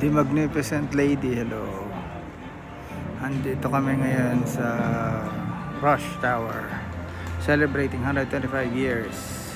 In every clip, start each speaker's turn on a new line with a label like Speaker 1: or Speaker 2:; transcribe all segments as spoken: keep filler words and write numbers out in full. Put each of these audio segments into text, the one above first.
Speaker 1: The Magnificent Lady, hello. Andito kami ngayon sa Rush Tower, celebrating one hundred twenty-five years.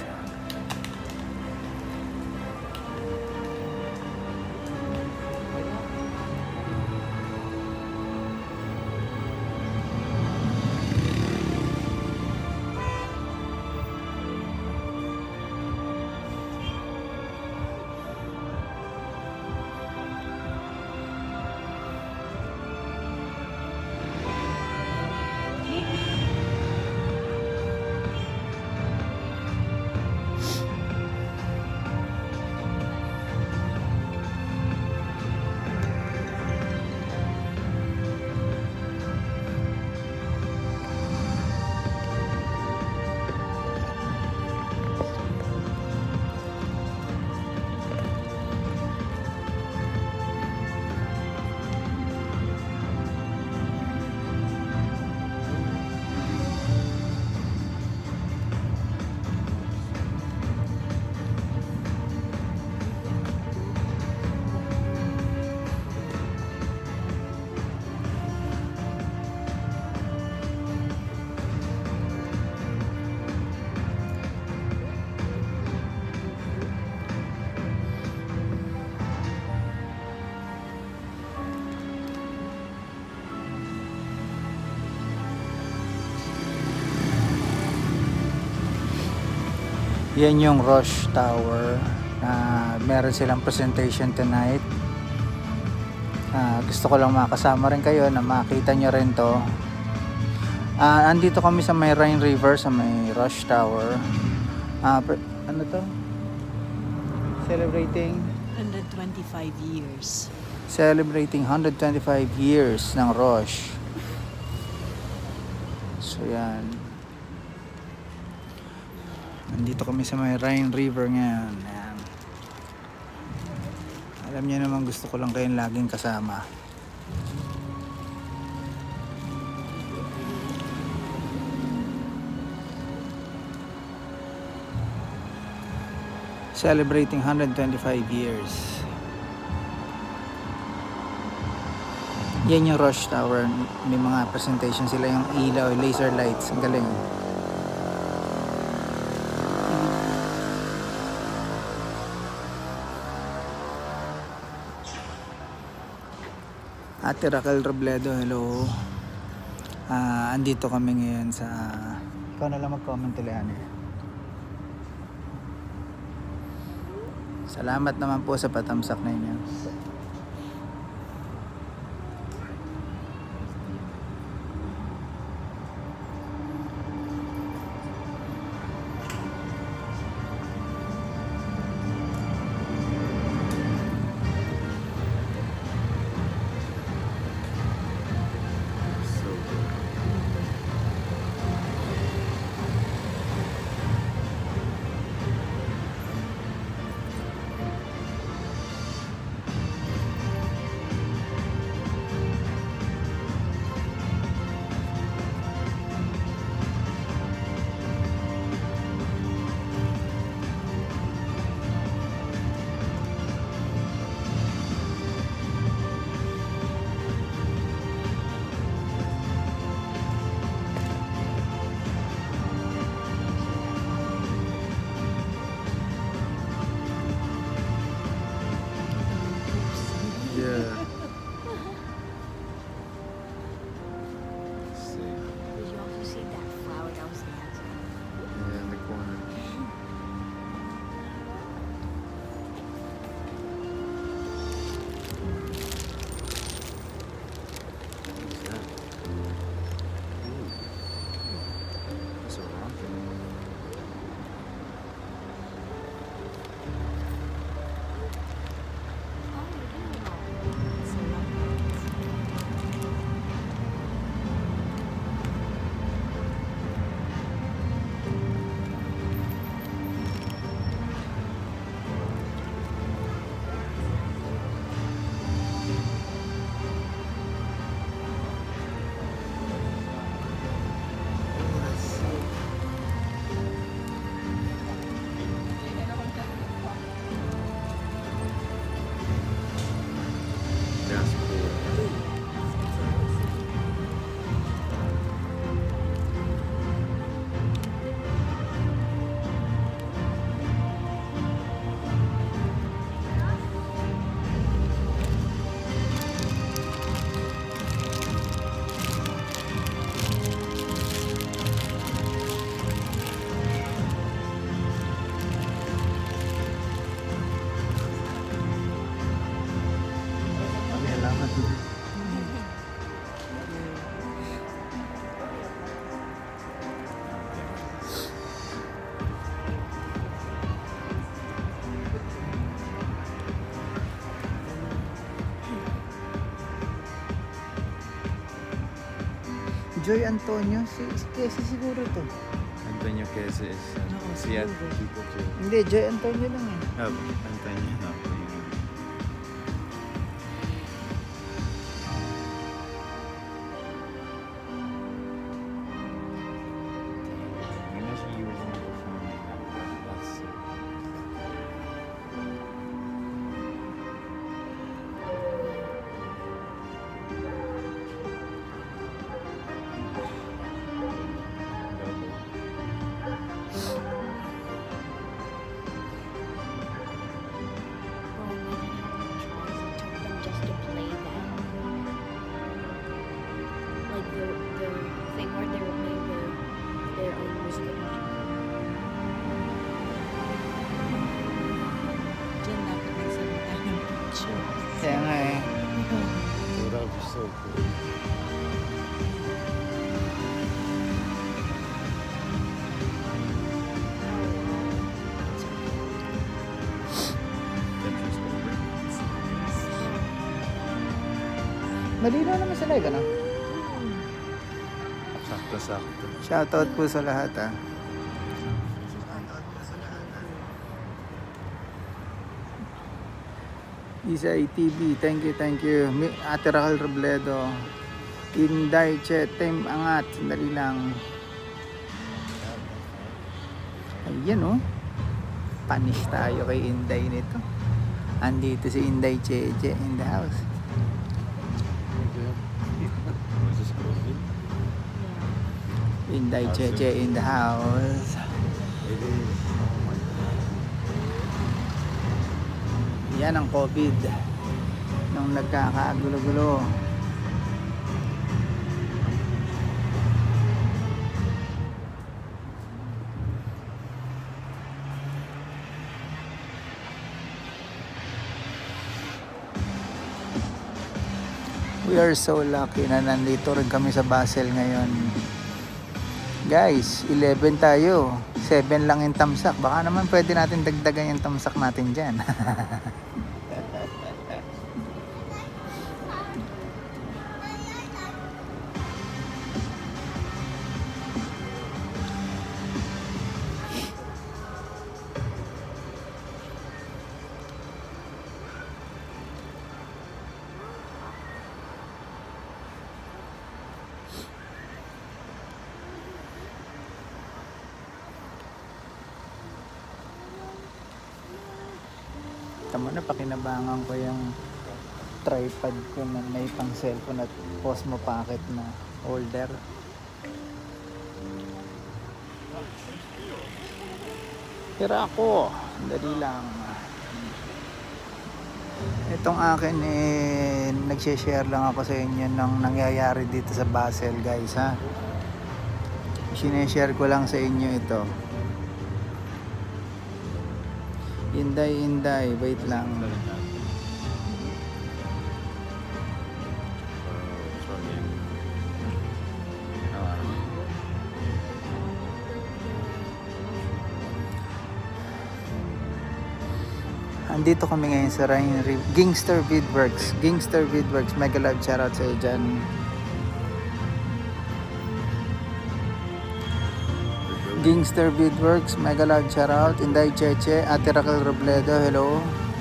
Speaker 1: Yan yung Rush Tower na meron silang presentation tonight. Uh, gusto ko lang makasama rin kayo na makita nyo rin to. Uh, andito kami sa may Rhine River, sa may Rush Tower. Uh, ano to? Celebrating
Speaker 2: one hundred twenty-five years.
Speaker 1: Celebrating one hundred twenty-five years ng Rush. So yan. Nandito kami sa may Rhine River ngayon. Ayan. Alam niyo naman, gusto ko lang kayong laging kasama. Celebrating one hundred twenty-five years. Yan yung Rush Tower. May mga presentation sila, yung ilaw, laser lights. Ang galing. Ate Raquel Robledo, hello. Uh, andito kami ngayon sa... Ikaw na lang mag-comment ulit. Salamat naman po sa patamsak na inyo. Joy Antonio, si, si Casey siguro to.
Speaker 3: Antonio Quezes is uh,
Speaker 2: No,
Speaker 3: Seattle
Speaker 2: siguro.
Speaker 3: people too.
Speaker 1: Hindi, Joy Antonio lang eh.
Speaker 3: Oh, Antonio. No.
Speaker 4: Just to play that, like the the thing where they were playing their their own music.
Speaker 2: Diyan dapat nagsalita ng picture.
Speaker 1: Kaya nga eh.
Speaker 3: Oh, that would be so cool.
Speaker 1: Malinaw naman sa live, ano?
Speaker 3: Sakto-sakto.
Speaker 1: Shoutout po sa lahat ah. Isay T V, thank you, thank you. Mi- Ate Raquel Robledo. Inday Che, Tim Angat, sandali lang. Ayan oh. Panis tayo kay Inday nito. Andito si Inday Cheche in the house.
Speaker 3: Was this COVID?
Speaker 1: Inday Cheche in the house.
Speaker 3: It is. Oh my God.
Speaker 1: Yan ang COVID nung nagkakagulo-gulo. We are so lucky na nandito rin kami sa Basel ngayon. Guys, eleven tayo. seven lang yung tamsak. Baka naman pwede natin dagdagan yung tamsak natin dyan. Tama na, pakinabangan ko yung tripod ko na may pang cellphone at Osmo Pocket na holder. Tira ako, dali lang. Itong akin eh, nagsishare lang ako sa inyo ng nangyayari dito sa Basel guys ha. Sineshare ko lang sa inyo ito. Inday, Inday, wait lang. Andito kami ngayon sa Rhine River. Gangster Vidworks. Gangster Vidworks. Mega love shoutout sa iyo dyan. Gangster Vidworks. Mega love shoutout. Inday Cheche. Ate Raquel Robledo. Hello.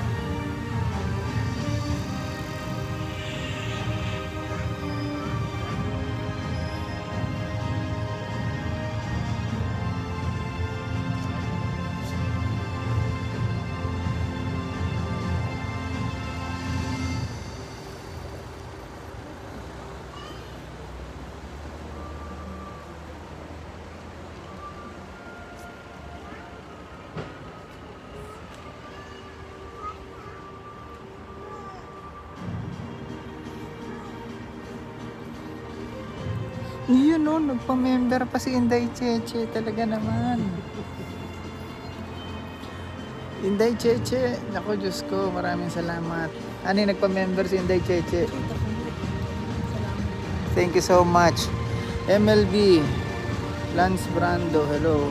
Speaker 1: Yun o, nagpa-member pa si Inday Cheche. Talaga naman. Inday Cheche. Naku, Diyos ko, maraming salamat. Ano yung nagpa-member si Inday Cheche? Thank you so much. M L B. Lance Brando, hello.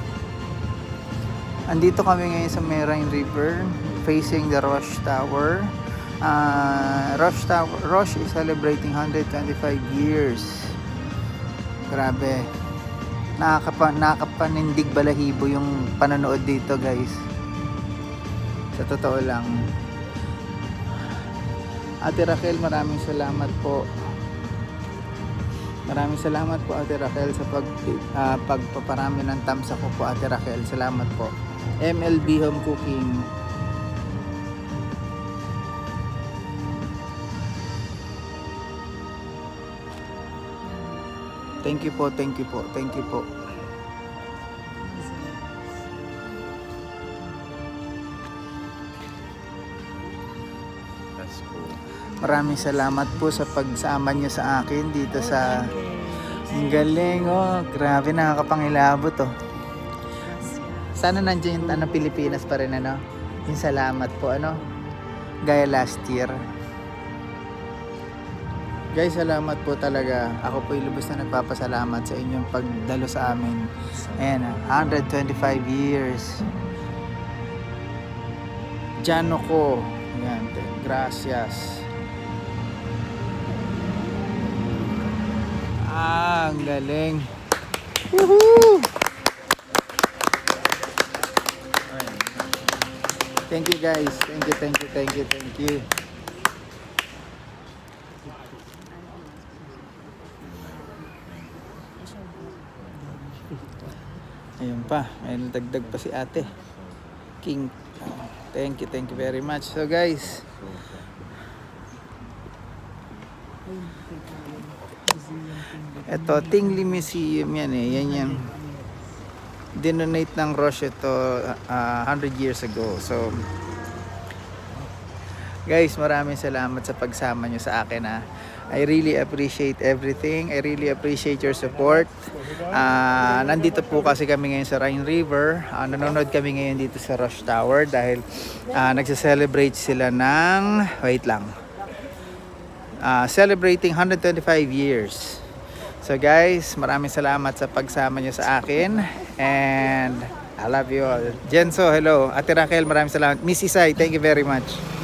Speaker 1: Andito kami ngayon sa Rhine River, facing the Roche Tower. Uh, Roche Tower, Roche is celebrating one hundred twenty-five years. Grabe. Nakakapa, nakakapanindig balahibo yung panonood dito, guys. Sa totoo lang. Ate Raquel, maraming salamat po. Maraming salamat po, Ate Raquel, sa pag, uh, pagpaparami ng thumbs ako po, Ate Raquel. Salamat po. M L B Home Cooking. Thank you po, thank you po, thank you po.
Speaker 3: That's cool.
Speaker 1: Maraming salamat po sa pagsama niyo sa akin dito sa... Ang galing, oh. Grabe, nakakapangilabot, oh. Sana nandiyan yung ano, Pilipinas pa rin, ano. Yung salamat po, ano. Gaya last year. Guys, salamat po talaga. Ako po yung lubos na nagpapasalamat sa inyong pagdalo sa amin. Ayan, one hundred twenty-five years. Jano ko. Ayan, gracias. Ah, ang galing. Woohoo! Thank you guys. Thank you, thank you, thank you, thank you. Ayun pa, may dagdag pa si ate King. Thank you, thank you very much. So guys, ito, Tingley Museum yan eh. Yan yan. Dinonate ng Roche ito uh, one hundred years ago. So guys, maraming salamat sa pagsama nyo sa akin, ha. I really appreciate everything. I really appreciate your support. Uh, nandito po kasi kami ngayon sa Rhine River. Uh, nanonood kami ngayon dito sa Rush Tower dahil uh, nagse-celebrate sila ng, wait lang, uh, celebrating one hundred twenty-five years. So guys, maraming salamat sa pagsama nyo sa akin. And I love you all. Jenso, hello. Ate Raquel, maraming salamat. Miss Isay, thank you very much.